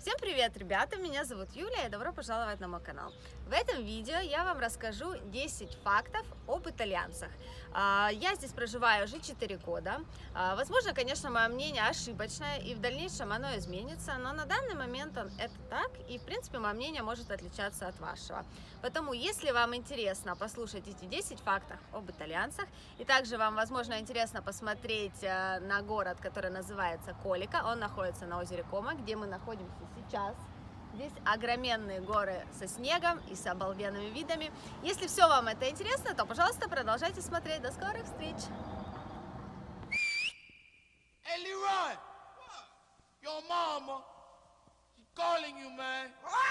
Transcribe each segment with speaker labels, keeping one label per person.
Speaker 1: Всем привет, ребята! Меня зовут Юлия и добро пожаловать на мой канал. В этом видео я вам расскажу 10 фактов об итальянцах. Я здесь проживаю уже 4 года. Возможно, конечно, мое мнение ошибочное и в дальнейшем оно изменится, но на данный момент это так и, в принципе, мое мнение может отличаться от вашего. Поэтому, если вам интересно послушать эти 10 фактов об итальянцах, и также вам, возможно, интересно посмотреть на город, который называется Колика, он находится на озере Кома, где мы находимся сейчас. Здесь огроменные горы со снегом и с обалденными видами. Если все вам это интересно, то, пожалуйста, продолжайте смотреть. До скорых встреч!
Speaker 2: Hey, Leroy! Your mama, she's calling you, man.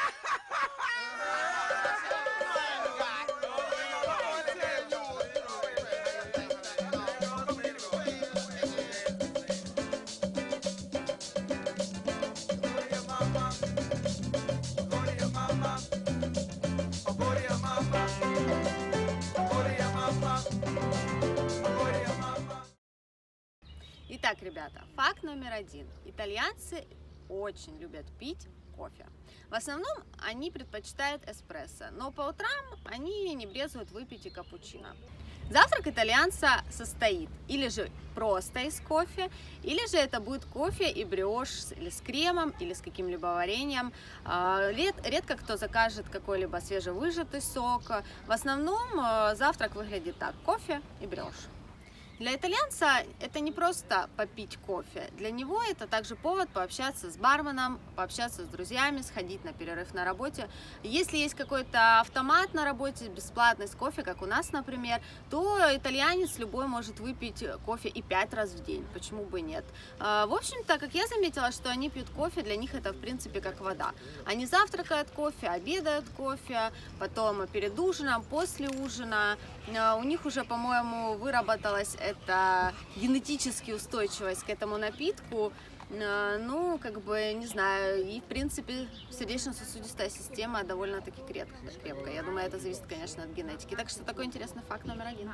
Speaker 1: Итак, ребята, факт номер 1. Итальянцы очень любят пить кофе. В основном они предпочитают эспрессо, но по утрам они не брезгуют выпить и капучино. Завтрак итальянца состоит или же просто из кофе, или же это будет кофе и брioche или с кремом, или с каким-либо вареньем. Редко кто закажет какой-либо свежевыжатый сок. В основном завтрак выглядит так: кофе и брioche. Для итальянца это не просто попить кофе, для него это также повод пообщаться с барменом, пообщаться с друзьями, сходить на перерыв на работе. Если есть какой-то автомат на работе, бесплатный с кофе, как у нас, например, то итальянец любой может выпить кофе и 5 раз в день, почему бы и нет. В общем-то, как я заметила, что они пьют кофе, для них это в принципе как вода. Они завтракают кофе, обедают кофе, потом перед ужином, после ужина. У них уже, по-моему, выработалась эта генетическая устойчивость к этому напитку. Ну, как бы, не знаю, и, в принципе, сердечно-сосудистая система довольно-таки крепкая. Я думаю, это зависит, конечно, от генетики. Так что такой интересный факт номер 1.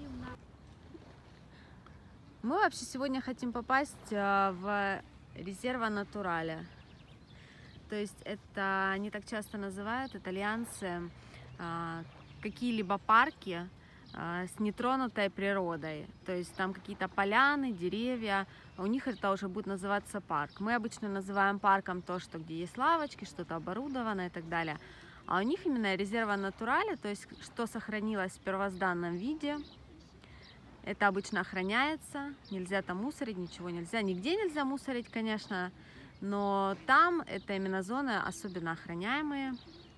Speaker 1: Мы вообще сегодня хотим попасть в резерва натурале. То есть это они так часто называют, итальянцы, какие-либо парки с нетронутой природой, то есть там какие-то поляны, деревья, у них это уже будет называться парк. Мы обычно называем парком то, что где есть лавочки, что-то оборудовано и так далее, а у них именно резерва натурале, то есть что сохранилось в первозданном виде, это обычно охраняется, нельзя там мусорить, ничего нельзя, нигде нельзя мусорить, конечно, но там это именно зоны особенно охраняемые.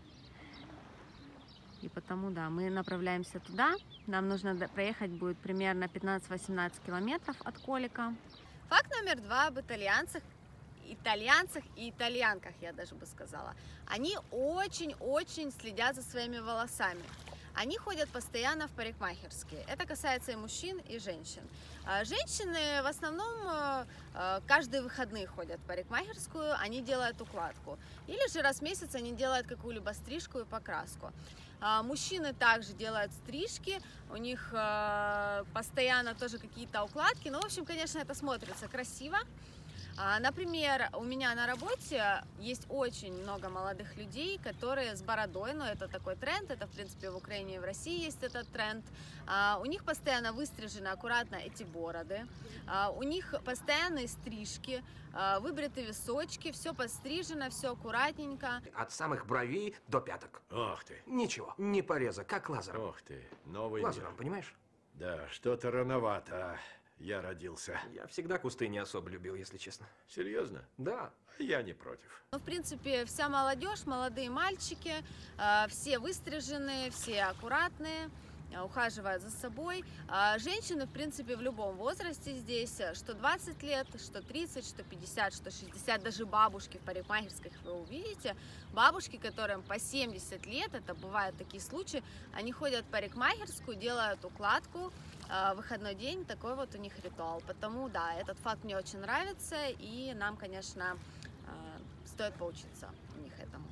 Speaker 1: И потому, да, мы направляемся туда. Нам нужно проехать будет примерно 15-18 километров от Колика. Факт номер 2 об итальянцах и итальянках, я даже бы сказала. Они очень-очень следят за своими волосами. Они ходят постоянно в парикмахерские. Это касается и мужчин, и женщин. Женщины в основном каждые выходные ходят в парикмахерскую, они делают укладку. Или же раз в месяц они делают какую-либо стрижку и покраску. Мужчины также делают стрижки, у них постоянно тоже какие-то укладки. Ну, в общем, конечно, это смотрится красиво. Например, у меня на работе есть очень много молодых людей, которые с бородой, но это такой тренд, это, в принципе, в Украине и в России есть этот тренд. У них постоянно выстрижены аккуратно эти бороды, у них постоянные стрижки, выбриты височки, все подстрижено, все аккуратненько.
Speaker 3: От самых бровей до пяток.
Speaker 4: Ох ты.
Speaker 3: Ничего, не пореза, как лазером.
Speaker 4: Ох ты, новый
Speaker 3: Лазером,
Speaker 4: мир.
Speaker 3: понимаешь?
Speaker 4: Да, что-то рановато я родился.
Speaker 3: Я всегда кусты не особо любил, если честно.
Speaker 4: Серьезно?
Speaker 3: Да.
Speaker 4: Я не против.
Speaker 1: Ну, в принципе, вся молодежь, молодые мальчики, все выстриженные, все аккуратные, ухаживают за собой. Женщины, в принципе, в любом возрасте здесь, что 20 лет, что 30, что 50, что 60, даже бабушки в парикмахерских вы увидите. Бабушки, которым по 70 лет, это бывают такие случаи, они ходят в парикмахерскую, делают укладку, выходной день, такой вот у них ритуал. Потому, да, этот факт мне очень нравится, и нам, конечно, стоит поучиться у них этому.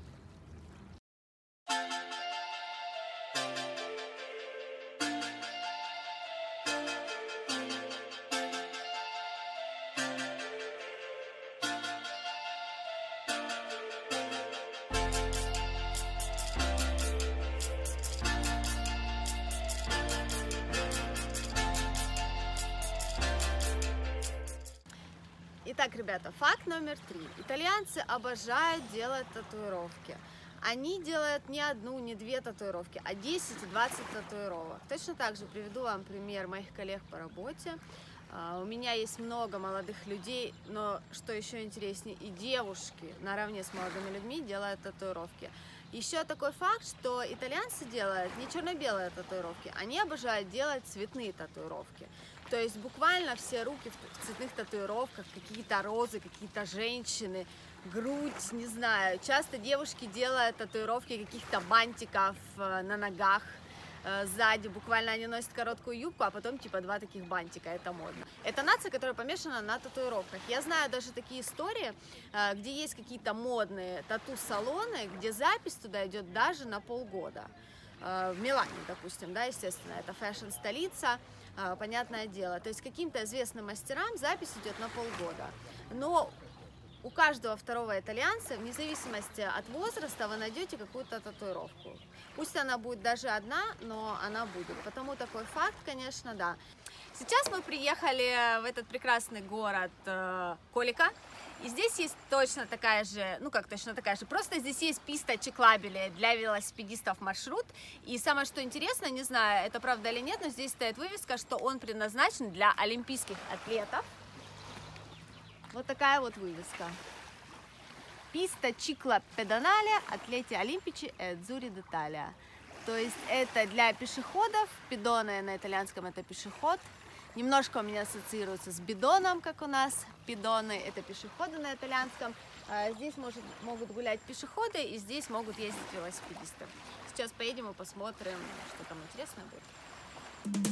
Speaker 1: Итак, ребята, факт номер 3. Итальянцы обожают делать татуировки. Они делают не одну, не две татуировки, а 10-20 татуировок. Точно так же приведу вам пример моих коллег по работе. У меня есть много молодых людей, но, что еще интереснее, и девушки наравне с молодыми людьми делают татуировки. Еще такой факт, что итальянцы делают не черно-белые татуировки, они обожают делать цветные татуировки. То есть буквально все руки в цветных татуировках, какие-то розы, какие-то женщины, грудь, не знаю. Часто девушки делают татуировки каких-то бантиков на ногах. Сзади буквально они носят короткую юбку, а потом типа 2 таких бантика, это модно. Это нация, которая помешана на татуировках. Я знаю даже такие истории, где есть какие-то модные тату-салоны, где запись туда идет даже на полгода. В Милане, допустим, да, естественно, это фэшн-столица, понятное дело. То есть каким-то известным мастерам запись идет на полгода. Но у каждого второго итальянца, вне зависимости от возраста, вы найдете какую-то татуировку. Пусть она будет даже одна, но она будет. Потому такой факт, конечно, да. Сейчас мы приехали в этот прекрасный город Колика. И здесь есть точно такая же, ну как точно такая же, просто здесь есть писта Чиклабили для велосипедистов маршрут. И самое что интересно, не знаю, это правда или нет, но здесь стоит вывеска, что он предназначен для олимпийских атлетов. Вот такая вот вывеска. Писта Cicla Pedonale Atleti Olimpici e Azzurri d'Italia. То есть это для пешеходов, педоны на итальянском это пешеход. Немножко у меня ассоциируется с бидоном, как у нас. Бидоны это пешеходы на итальянском. Здесь могут гулять пешеходы и здесь могут ездить велосипедисты. Сейчас поедем и посмотрим, что там интересно будет.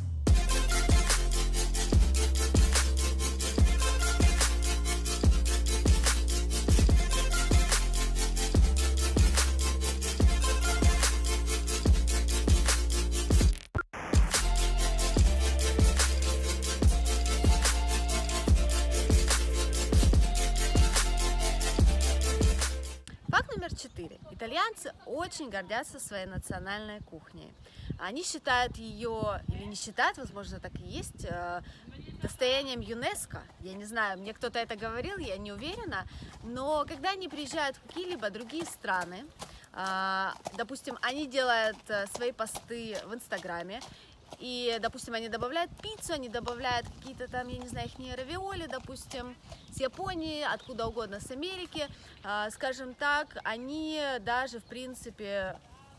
Speaker 1: Факт номер 4. Итальянцы очень гордятся своей национальной кухней. Они считают ее, или не считают, возможно, так и есть, достоянием ЮНЕСКО. Я не знаю, мне кто-то это говорил, я не уверена. Но когда они приезжают в какие-либо другие страны, допустим, они делают свои посты в Инстаграме, и, допустим, они добавляют пиццу, они добавляют какие-то там, я не знаю, их равиоли, допустим, с Японии, откуда угодно, с Америки, скажем так, они даже, в принципе,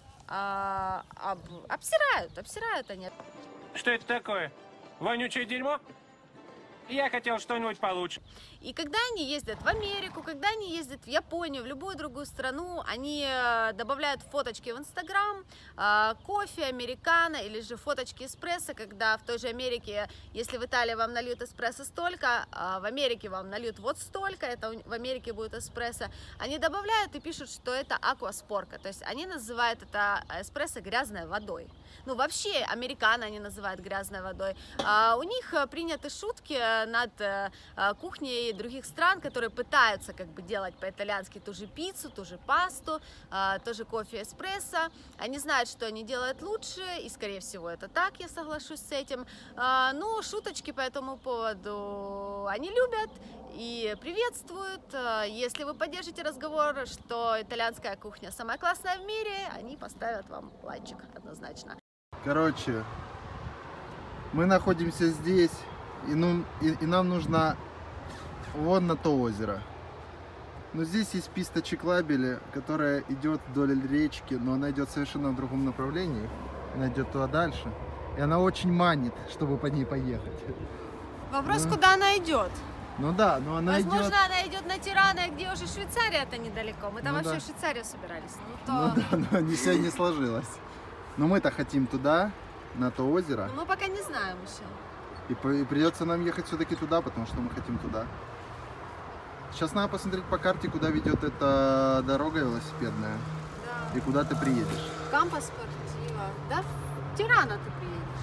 Speaker 1: обсирают они.
Speaker 5: Что это такое? Вонючее дерьмо? Я хотел что-нибудь получше.
Speaker 1: И когда они ездят в Америку, когда они ездят в Японию, в любую другую страну, они добавляют фоточки в Инстаграм, кофе, американо или же фоточки эспрессо, когда в той же Америке, если в Италии вам нальют эспрессо столько, в Америке вам нальют вот столько, это в Америке будет эспрессо, они добавляют и пишут, что это акваспорка, то есть они называют это эспрессо грязной водой. Ну, вообще, американо они называют грязной водой. У них приняты шутки над кухней других стран, которые пытаются как бы делать по-итальянски ту же пиццу, ту же пасту, тоже кофе, эспрессо. Они знают, что они делают лучше, и, скорее всего, это так, я соглашусь с этим. Но шуточки по этому поводу они любят и приветствуют. Если вы поддержите разговор, что итальянская кухня самая классная в мире, они поставят вам лайчик однозначно.
Speaker 6: Короче, мы находимся здесь, и нам нужно вон на то озеро. Но здесь есть писта Чиклабили, которая идет вдоль речки, но она идет совершенно в другом направлении. Она идет туда дальше. И она очень манит, чтобы по ней поехать.
Speaker 1: Вопрос, куда она идет?
Speaker 6: Ну да, но она
Speaker 1: Возможно,
Speaker 6: идет...
Speaker 1: она идет на Тирана, где уже Швейцария-то недалеко. Мы там вообще в Швейцарию собирались.
Speaker 6: Ну да, но не все не сложилось. Но мы-то хотим туда, на то озеро.
Speaker 1: Но мы пока не знаем еще.
Speaker 6: И придется нам ехать все-таки туда, потому что мы хотим туда. Сейчас надо посмотреть по карте, куда ведет эта дорога велосипедная.
Speaker 1: Да.
Speaker 6: И куда ты приедешь.
Speaker 1: Кампо Спортиво. Да, в Тирана ты приедешь.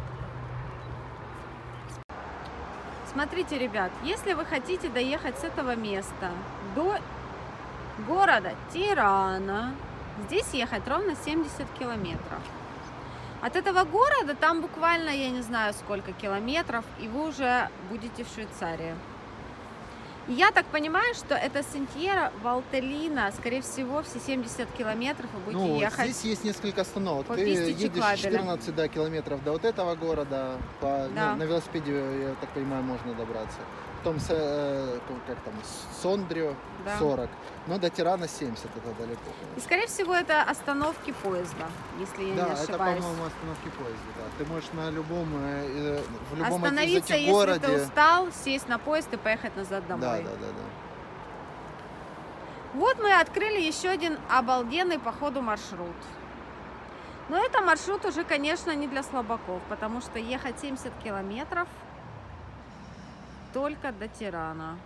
Speaker 1: Смотрите, ребят, если вы хотите доехать с этого места до города Тирана, здесь ехать ровно 70 километров. От этого города там буквально, я не знаю сколько километров, и вы уже будете в Швейцарии. И я так понимаю, что это Сентьера Валтелина, скорее всего, все 70 километров вы будете
Speaker 6: Ну,
Speaker 1: ехать.
Speaker 6: здесь есть несколько остановок.
Speaker 1: по
Speaker 6: Ты
Speaker 1: писте
Speaker 6: едешь
Speaker 1: Чиклабеля.
Speaker 6: 14 километров до вот этого города.
Speaker 1: Да.
Speaker 6: На велосипеде, я так понимаю, можно добраться. Потом, как там, Сондрио
Speaker 1: Да.
Speaker 6: 40. Но до Тирана 70, это далеко.
Speaker 1: И, скорее всего, это остановки поезда, если я
Speaker 6: Да,
Speaker 1: не
Speaker 6: это,
Speaker 1: ошибаюсь.
Speaker 6: по-моему, остановки поезда. Да. Ты можешь на любом, в любом из
Speaker 1: Остановиться,
Speaker 6: этих
Speaker 1: если
Speaker 6: городе.
Speaker 1: ты устал, сесть на поезд и поехать назад
Speaker 6: Да,
Speaker 1: домой.
Speaker 6: да, да, да.
Speaker 1: Вот мы открыли еще один обалденный по ходу маршрут. Но это маршрут уже, конечно, не для слабаков, потому что ехать 70 километров только до Тирана.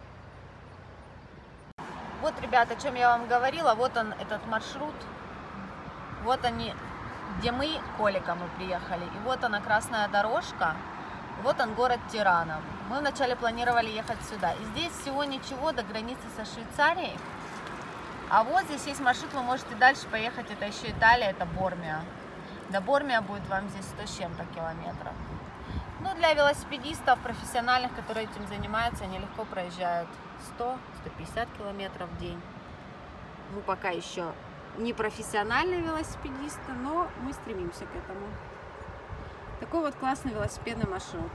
Speaker 1: Вот, ребята, о чем я вам говорила, вот он, этот маршрут. Вот они, где мы, Колика, мы приехали. И вот она, красная дорожка. Вот он, город Тирана. Мы вначале планировали ехать сюда. И здесь всего ничего до границы со Швейцарией. А вот здесь есть маршрут, вы можете дальше поехать. Это еще Италия, это Бормия. До Бормия будет вам здесь 100 с чем-то километров. Ну, для велосипедистов, профессиональных, которые этим занимаются, они легко проезжают 100-150 километров в день. Мы пока еще не профессиональные велосипедисты, но мы стремимся к этому. Такой вот классный велосипедный маршрут.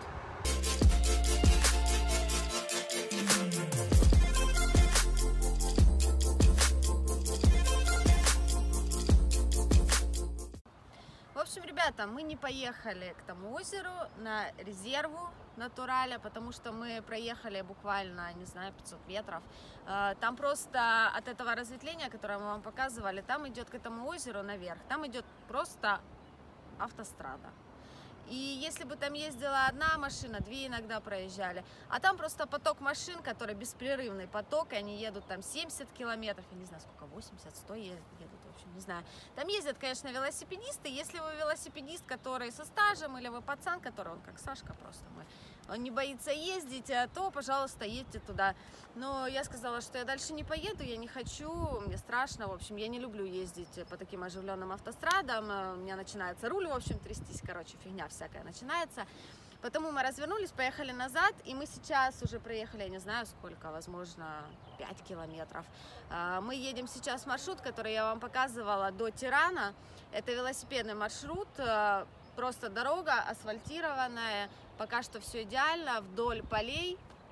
Speaker 1: В общем, ребята, мы не поехали к тому озеру на резерву Натураля, потому что мы проехали буквально, не знаю, 500 метров. Там просто от этого разветвления, которое мы вам показывали, там идет к этому озеру наверх, там идет просто автострада. И если бы там ездила одна машина, две иногда проезжали, а там просто поток машин, который беспрерывный поток, и они едут там 70 километров, я не знаю сколько, 80, 100 едут, в общем, не знаю. Там ездят, конечно, велосипедисты. Если вы велосипедист, который со стажем, или вы пацан, который, он как Сашка просто мой, он не боится ездить, то, пожалуйста, едьте туда. Но я сказала, что я дальше не поеду, я не хочу, мне страшно, в общем, я не люблю ездить по таким оживленным автострадам, у меня начинается руль, в общем, трястись, короче, фигня всякая начинается. Потому мы развернулись, поехали назад, и мы сейчас уже проехали, я не знаю сколько, возможно, 5 километров. Мы едем сейчас маршрут, который я вам показывала, до Тирана. Это велосипедный маршрут, просто дорога асфальтированная, пока что все идеально, вдоль полей.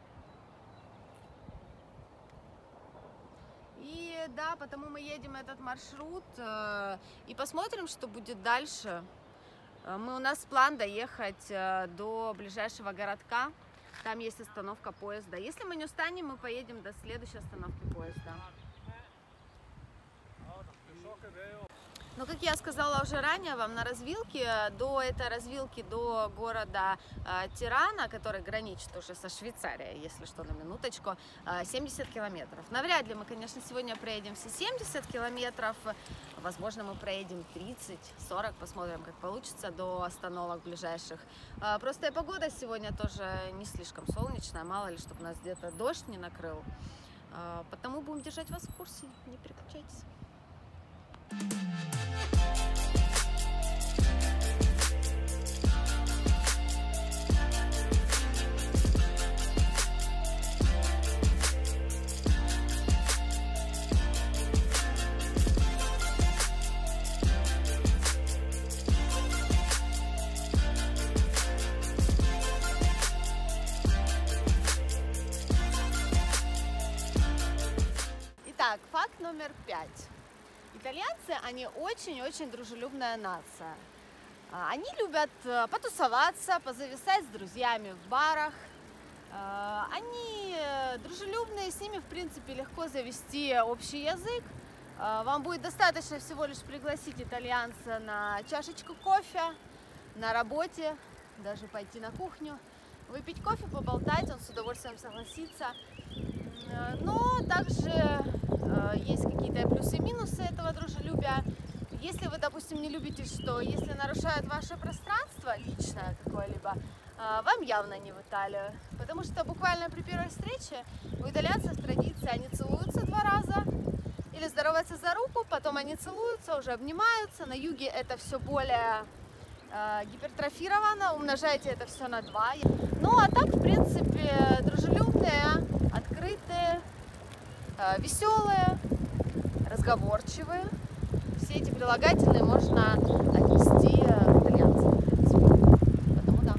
Speaker 1: И да, потому мы едем этот маршрут и посмотрим, что будет дальше. У нас план доехать до ближайшего городка, там есть остановка поезда. Если мы не устанем, мы поедем до следующей остановки поезда. Но, как я сказала уже ранее вам, на развилке, до этой развилки, до города Тирана, который граничит уже со Швейцарией, если что, на минуточку, 70 километров. Навряд ли мы, конечно, сегодня проедем все 70 километров, возможно, мы проедем 30-40, посмотрим, как получится до остановок ближайших. Просто и погода сегодня тоже не слишком солнечная, мало ли, чтобы нас где-то дождь не накрыл. Потому будем держать вас в курсе, не переключайтесь. Итак, факт номер 5. Итальянцы, они очень-очень дружелюбная нация. Они любят потусоваться, позависать с друзьями в барах. Они дружелюбные, с ними, в принципе, легко завести общий язык. Вам будет достаточно всего лишь пригласить итальянца на чашечку кофе, на работе, даже пойти на кухню, выпить кофе, поболтать, он с удовольствием согласится. Но также есть какие-то плюсы и минусы этого дружелюбия. Если вы, допустим, не любите, что если нарушают ваше пространство личное какое-либо, вам явно не в Италию. Потому что буквально при первой встрече у итальянцев традиция, они целуются 2 раза или здороваются за руку, потом они целуются, уже обнимаются. На юге это все более гипертрофировано, умножайте это все на 2. Ну а так, в принципе, дружелюбные, открытые. открытые, веселые, разговорчивые. Все эти прилагательные можно отнести к итальянцам, в принципе. Потому да.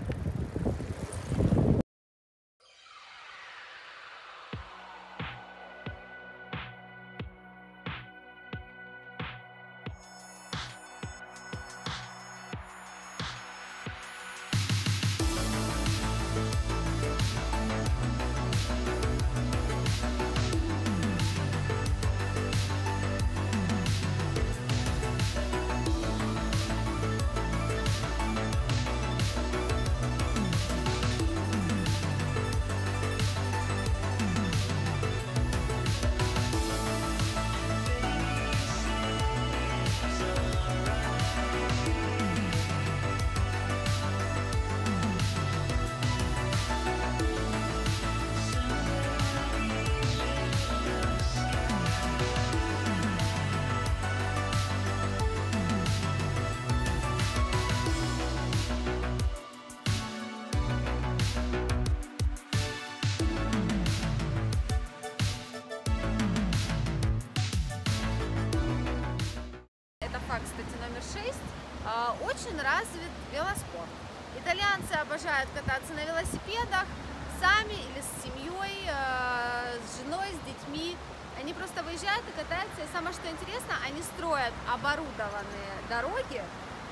Speaker 1: Факт, кстати, номер 6. Очень развит велоспорт. Итальянцы обожают кататься на велосипедах сами или с семьей, с женой, с детьми. Они просто выезжают и катаются. И самое что интересно, они строят оборудованные дороги,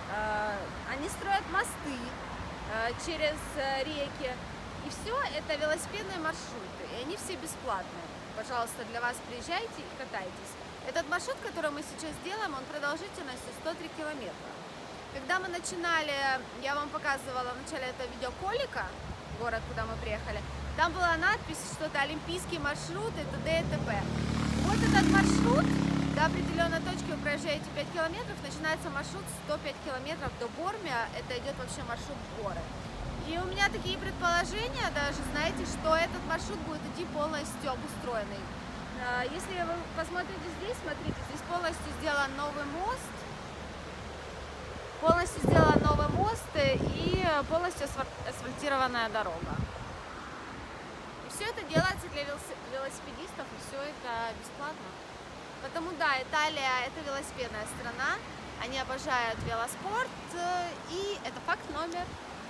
Speaker 1: они строят мосты через реки. И все это велосипедные маршруты. И они все бесплатные. Пожалуйста, для вас приезжайте и катайтесь. Этот маршрут, который мы сейчас делаем, он продолжительностью 103 километра. Когда мы начинали, я вам показывала в начале этого видео Колика, город, куда мы приехали, там была надпись что-то «Олимпийский маршрут» и т.д. и т.п. Вот этот маршрут, до определенной точки вы проезжаете 5 километров, начинается маршрут 105 километров до Бормия, это идет вообще маршрут в горы. И у меня такие предположения даже, знаете, что этот маршрут будет идти полностью обустроенный. Если вы посмотрите здесь, смотрите, здесь полностью сделан новый мост, и полностью асфальтированная дорога. И все это делается для велосипедистов, и все это бесплатно. Потому да, Италия — это велосипедная страна, они обожают велоспорт, и это факт номер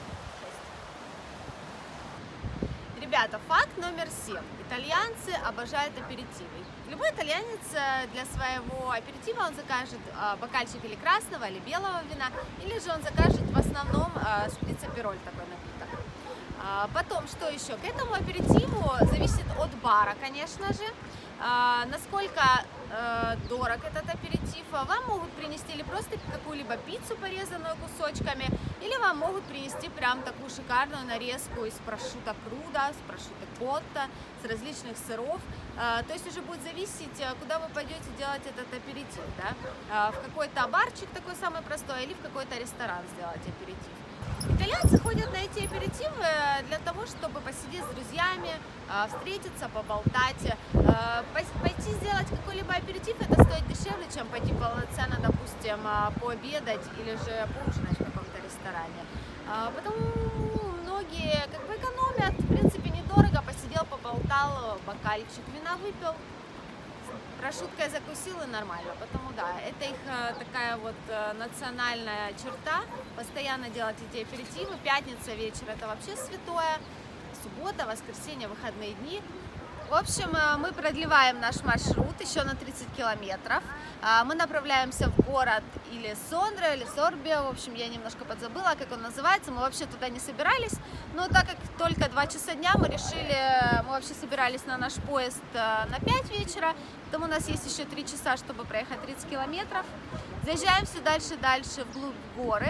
Speaker 1: 6. Ребята, факт номер 7. Итальянцы обожают аперитивы. Любой итальянец для своего аперитива он закажет бокальчик или красного, или белого вина, или же он закажет в основном шприц-апероль, такой напиток. Потом, что еще? К этому аперитиву зависит от бара, конечно же, насколько дорог этот аперитив. Вам могут принести или просто какую-либо пиццу, порезанную кусочками, или вам могут принести прям такую шикарную нарезку из прошутто крудо, с прошутто котто, с различных сыров. То есть уже будет зависеть, куда вы пойдете делать этот аперитив, да? В какой-то барчик такой самый простой, или в какой-то ресторан сделать аперитив. Итальянцы ходят на эти аперитивы для того, чтобы посидеть с друзьями, встретиться, поболтать. Пойти сделать какой-либо аперитив, это стоит дешевле, чем пойти полноценно, допустим, пообедать или же поужинать в каком-то ресторане. Потому многие как бы экономят, в принципе, недорого, посидел, поболтал, бокальчик вина выпил, прошуткой закусил и нормально. Потому да, это их такая вот национальная черта, постоянно делать эти аперитивы. Пятница вечер — это вообще святое, суббота, воскресенье, выходные дни. В общем, мы продлеваем наш маршрут еще на 30 километров. Мы направляемся в город или Сондро, или Сорбио. В общем, я немножко подзабыла, как он называется. Мы вообще туда не собирались. Но так как только 2 часа дня, мы вообще собирались на наш поезд на 5 вечера. Потом у нас есть еще 3 часа, чтобы проехать 30 километров. Заезжаем все дальше вглубь горы.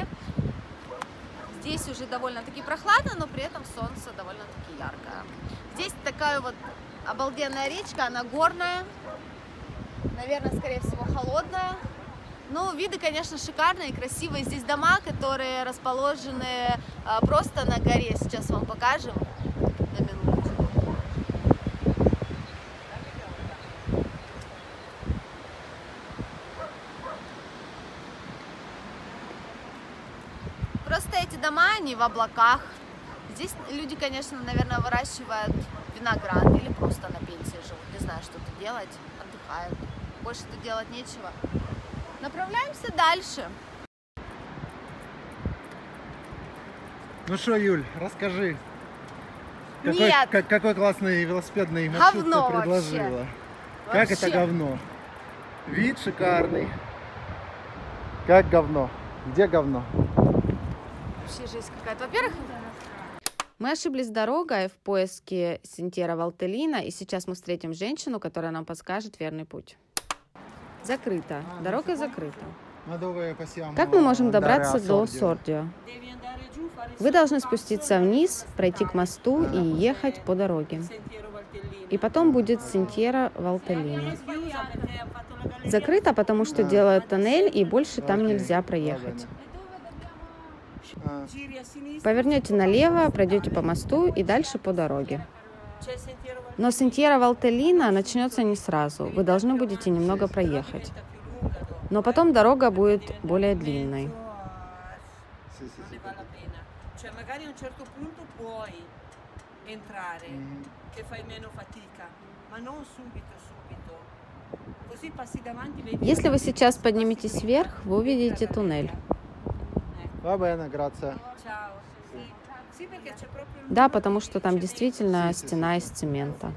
Speaker 1: Здесь уже довольно-таки прохладно, но при этом солнце довольно-таки яркое. Здесь такая вот обалденная речка, она горная, наверное, скорее всего, холодная. Но виды, конечно, шикарные, красивые. Здесь дома, которые расположены просто на горе. Сейчас вам покажем. На минуточку. Просто эти дома, они в облаках. Здесь люди, конечно, наверное, выращивают виноград или просто на пенсии живут, не знаю, что тут делать, отдыхают. Больше тут делать нечего. Направляемся дальше.
Speaker 6: Ну что, Юль, расскажи.
Speaker 1: Нет.
Speaker 6: Какой классный велосипедный маршрут
Speaker 1: Говно
Speaker 6: ты предложила?
Speaker 1: вообще.
Speaker 6: Как это
Speaker 1: Вообще.
Speaker 6: говно? Вид шикарный. Как говно? Где говно?
Speaker 1: Вообще жизнь какая-то. Во-первых, мы ошиблись дорогой в поиске Синьтерра Валтеллина, и сейчас мы встретим женщину, которая нам подскажет верный путь. Закрыто. Дорога закрыта. Как мы можем добраться до Сордио? Вы должны спуститься вниз, пройти к мосту и ехать по дороге. И потом будет Синьтерра Валтеллина. Закрыто, потому что делают тоннель, и больше там нельзя проехать. Повернете налево, пройдете по мосту и дальше по дороге. Но Синьтерра Валтеллина начнется не сразу. Вы должны будете немного проехать. Но потом дорога будет более длинной. Если вы сейчас подниметесь вверх, вы увидите туннель. Да, потому что там действительно стена из цемента.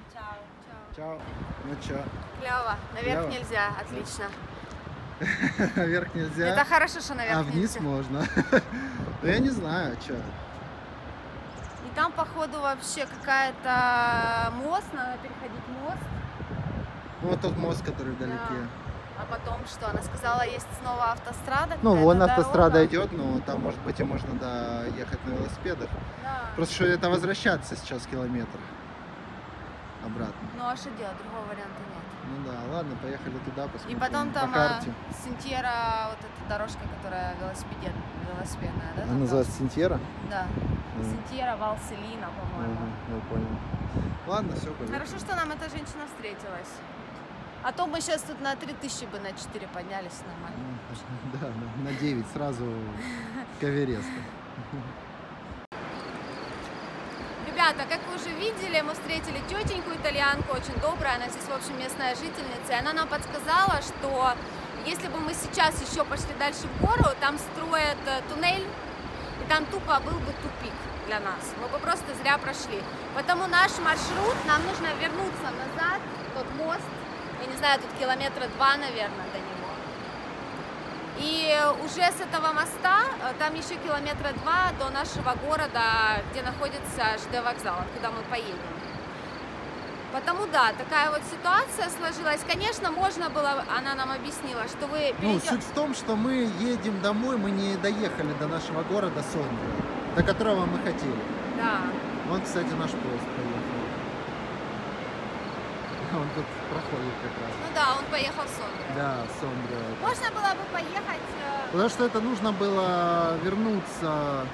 Speaker 6: Ну чё?
Speaker 1: Клево. Наверх
Speaker 6: Клево.
Speaker 1: нельзя. Отлично.
Speaker 6: Наверх нельзя.
Speaker 1: Это хорошо, что наверх
Speaker 6: А вниз
Speaker 1: нельзя.
Speaker 6: можно. Ну я не знаю, что.
Speaker 1: И там, походу, вообще какая-то мост, надо переходить мост.
Speaker 6: Ну вот тот мост, который вдалеке.
Speaker 1: А потом что? Она сказала, есть снова автострада.
Speaker 6: Ну
Speaker 1: какая-то
Speaker 6: вон автострада
Speaker 1: дорога.
Speaker 6: идет, но там может быть и можно доехать на велосипедах.
Speaker 1: Да.
Speaker 6: Просто что это возвращаться сейчас километр обратно.
Speaker 1: Ну а что делать? Другого варианта нет.
Speaker 6: Ну да, ладно, поехали туда,
Speaker 1: И
Speaker 6: посмотрим
Speaker 1: потом
Speaker 6: по
Speaker 1: там
Speaker 6: карте.
Speaker 1: Синьтерра, вот эта дорожка, которая велосипедная, да?
Speaker 6: Она
Speaker 1: там
Speaker 6: называется Синьтерра?
Speaker 1: Да.
Speaker 6: Мгм.
Speaker 1: Синьтерра Валтеллина, по-моему.
Speaker 6: Я понял. Ладно, все, поехали.
Speaker 1: Хорошо, что нам эта женщина встретилась. А то мы сейчас тут на 3000 бы на 4 поднялись нормально.
Speaker 6: Да, на 9 сразу к Эвересту.
Speaker 1: Ребята, как вы уже видели, мы встретили тетеньку итальянку, очень добрая, она здесь, в общем, местная жительница, и она нам подсказала, что если бы мы сейчас еще пошли дальше в гору, там строят туннель, и там тупо был бы тупик для нас, мы бы просто зря прошли. Потому наш маршрут, нам нужно вернуться назад, тот мост, я не знаю, тут километра 2, наверное, до него. И уже с этого моста, там еще километра 2 до нашего города, где находится ЖД вокзал, куда мы поедем. Потому да, такая вот ситуация сложилась. Конечно, можно было, она нам объяснила, что вы
Speaker 6: Ну,
Speaker 1: перейдете...
Speaker 6: суть в том, что мы едем домой, мы не доехали до нашего города Сондрио, до которого мы хотели.
Speaker 1: Да.
Speaker 6: Вон, кстати, наш поезд поехал. Он тут проходит как раз.
Speaker 1: Ну да, он поехал в Сондрио.
Speaker 6: Да, Сондрио.
Speaker 1: Можно было бы поехать...
Speaker 6: Потому что это нужно было вернуться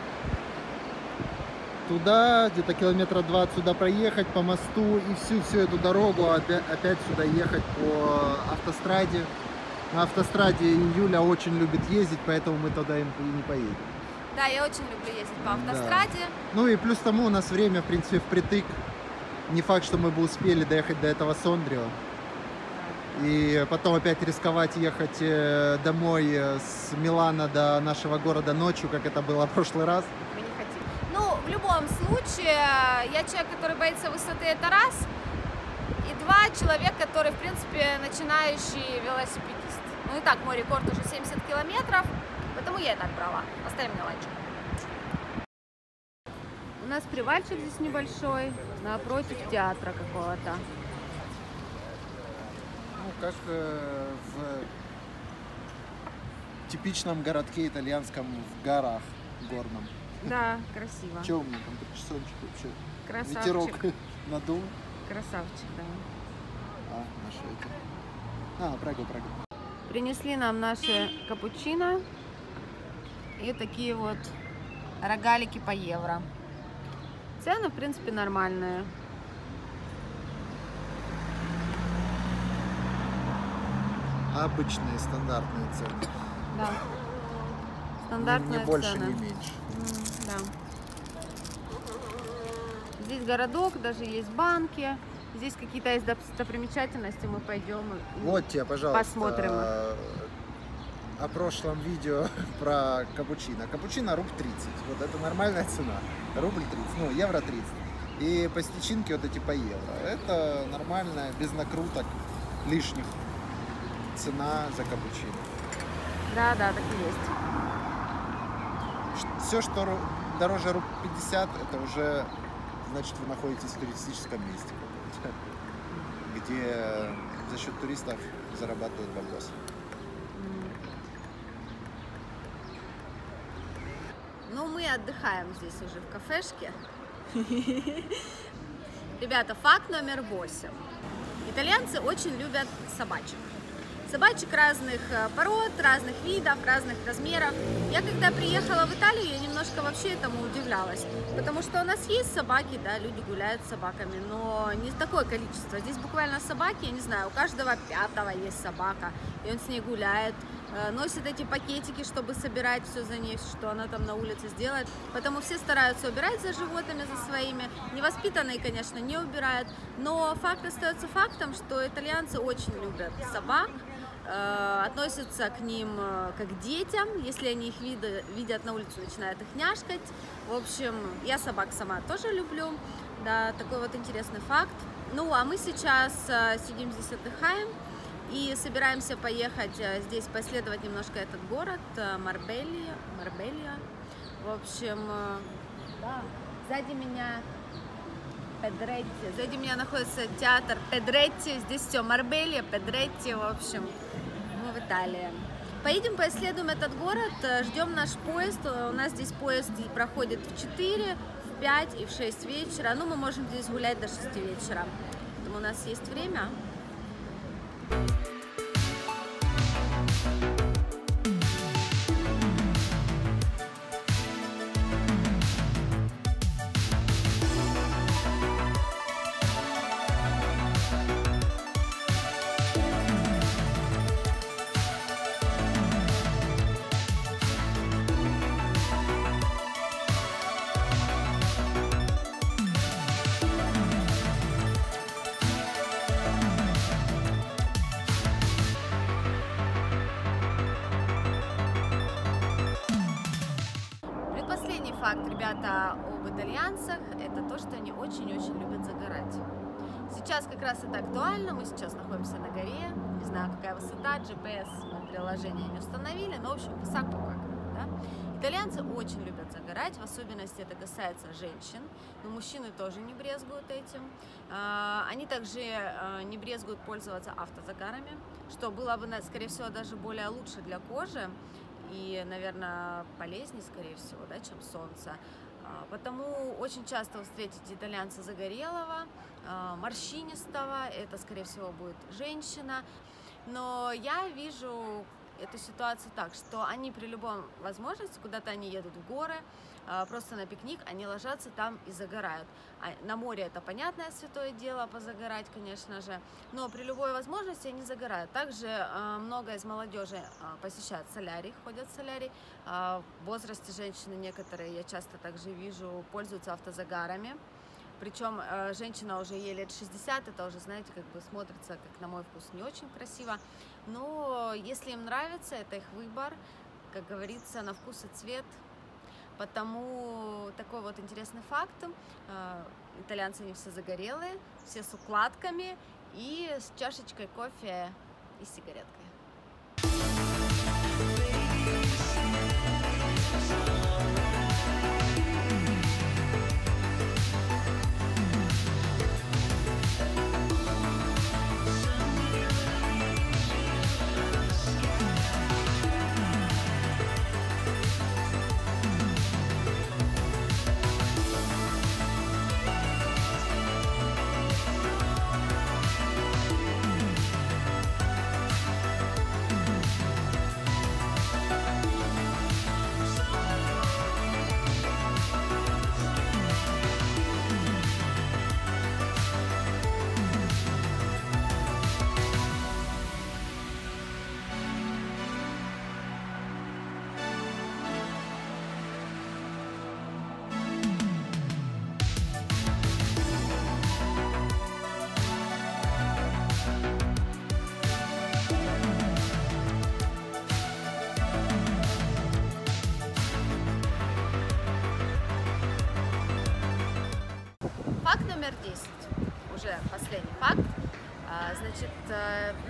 Speaker 6: туда, где-то километра 2 отсюда проехать по мосту и всю эту дорогу опять сюда ехать по автостраде. На автостраде Юля очень любит ездить, поэтому мы туда и не поедем.
Speaker 1: Да, я очень люблю ездить по автостраде.
Speaker 6: Ну и плюс тому у нас время, в принципе, впритык. Не факт, что мы бы успели доехать до этого Сондрио. И потом опять рисковать ехать домой с Милана до нашего города ночью, как это было в прошлый раз.
Speaker 1: Мы не хотим. Ну, в любом случае, я человек, который боится высоты, это раз. И два, человек, который, в принципе, начинающий велосипедист. Ну и так, мой рекорд уже 70 километров, потому я и так брала. Оставим мне лайчик. У нас привальчик здесь небольшой, напротив театра какого-то.
Speaker 6: Ну, как в типичном городке итальянском в горах горном.
Speaker 1: Да, красиво.
Speaker 6: Че у меня там часончик вообще?
Speaker 1: Красавчик.
Speaker 6: Ветерок надул.
Speaker 1: Красавчик, да.
Speaker 6: А, наши эти. Прыгай.
Speaker 1: Принесли нам наши капучино и такие вот рогалики по евро. Цены, в принципе, нормальные.
Speaker 6: Обычные стандартные цены.
Speaker 1: Да. Стандартные
Speaker 6: Не больше,
Speaker 1: цены.
Speaker 6: не меньше.
Speaker 1: Да. Здесь городок, даже есть банки. Здесь какие-то есть достопримечательности, мы пойдем
Speaker 6: Вот тебе, пожалуйста,
Speaker 1: посмотрим.
Speaker 6: О прошлом видео про капучино. Капучино рубль 30. Вот это нормальная цена. Рубль 30, ну, евро 30. И пастичинки вот эти по евро. Это нормальная, без накруток лишних цена за капучино.
Speaker 1: Да, так и есть.
Speaker 6: Все, что дороже рубль 50, это уже, значит, вы находитесь в туристическом месте, где за счет туристов зарабатывают баблос.
Speaker 1: Ну, мы отдыхаем здесь уже в кафешке. Ребята, факт номер 8. Итальянцы очень любят собачек. Собачек разных пород, разных видов, разных размеров. Я когда приехала в Италию, я немножко вообще этому удивлялась. Потому что у нас есть собаки, да, люди гуляют с собаками, но не такое количество. Здесь буквально собаки, я не знаю, у каждого 5-го есть собака, и он с ней гуляет. Носит эти пакетики, чтобы собирать все за ней, что она там на улице сделает. Поэтому все стараются убирать за животными, за своими. Невоспитанные, конечно, не убирают. Но факт остается фактом, что итальянцы очень любят собак, относятся к ним как к детям. Если они их видят на улице, начинают их няшкать. В общем, я собак сама тоже люблю. Да, такой вот интересный факт. Ну, а мы сейчас сидим здесь, отдыхаем. И собираемся поехать здесь, поисследовать немножко этот город, Марбелья. В общем, да, сзади меня Педретти. Сзади меня находится театр Педретти. Здесь все Марбелья, Педретти. В общем, мы в Италии. Поедем, поисследуем этот город, ждем наш поезд. У нас здесь поезд проходит в 4, в 5 и в 6 вечера. Ну, мы можем здесь гулять до 6 вечера. Поэтому у нас есть время. Факт, ребята, об итальянцах, это то, что они очень-очень любят загорать. Сейчас как раз это актуально, мы сейчас находимся на горе, не знаю, какая высота, GPS мы приложение не установили, но, в общем, высоко как, да? Итальянцы очень любят загорать, в особенности это касается женщин, но мужчины тоже не брезгуют этим. Они также не брезгуют пользоваться автозагарами, что было бы, скорее всего, даже более лучше для кожи. И, наверное, полезнее, скорее всего, да, чем солнце. Потому очень часто вы встретите итальянца загорелого, морщинистого, это, скорее всего, будет женщина. Но я вижу эту ситуацию так, что они при любой возможности, куда-то они едут в горы, просто на пикник, они ложатся там и загорают. На море это понятное святое дело, позагорать, конечно же, но при любой возможности они загорают. Также много из молодежи посещают солярий, ходят в солярий. В возрасте женщины некоторые, я часто также вижу, пользуются автозагарами. Причем женщина уже ей лет 60, это уже, знаете, как бы смотрится, как на мой вкус, не очень красиво. Но если им нравится, это их выбор, как говорится, на вкус и цвет. Потому такой вот интересный факт. Итальянцы они все загорелые, все с укладками и с чашечкой кофе и сигареткой.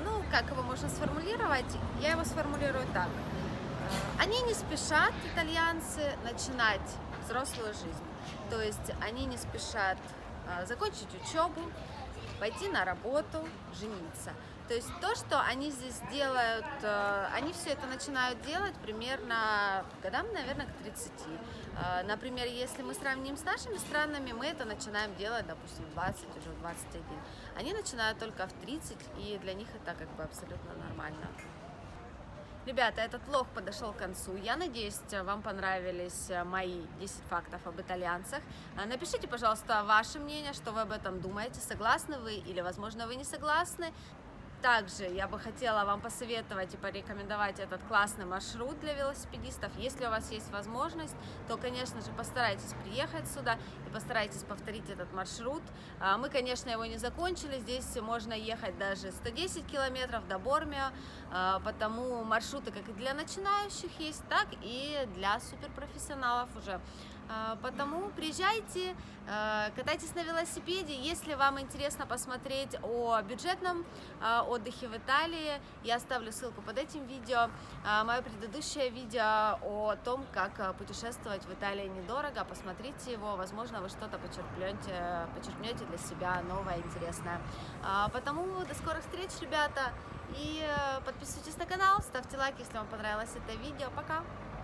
Speaker 1: Ну, как его можно сформулировать? Я его сформулирую так. Они не спешат, итальянцы, начинать взрослую жизнь. То есть они не спешат закончить учебу, пойти на работу, жениться. То есть то, что они здесь делают, они все это начинают делать примерно годам, наверное, к 30. Например, если мы сравним с нашими странами, мы это начинаем делать, допустим, в 20, уже в 21. Они начинают только в 30, и для них это как бы абсолютно нормально. Ребята, этот влог подошел к концу. Я надеюсь, вам понравились мои 10 фактов об итальянцах. Напишите, пожалуйста, ваше мнение, что вы об этом думаете, согласны вы или, возможно, вы не согласны. Также я бы хотела вам посоветовать и порекомендовать этот классный маршрут для велосипедистов. Если у вас есть возможность, то, конечно же, постарайтесь приехать сюда и постарайтесь повторить этот маршрут. Мы, конечно, его не закончили. Здесь можно ехать даже 110 километров до Бормио, потому маршруты как и для начинающих есть, так и для суперпрофессионалов уже. Потому приезжайте, катайтесь на велосипеде. Если вам интересно посмотреть о бюджетном отдыхе в Италии, я оставлю ссылку под этим видео. Мое предыдущее видео о том, как путешествовать в Италии недорого. Посмотрите его, возможно, вы что-то почерпнете для себя новое, интересное. Потому до скорых встреч, ребята, и подписывайтесь на канал, ставьте лайк, если вам понравилось это видео. Пока!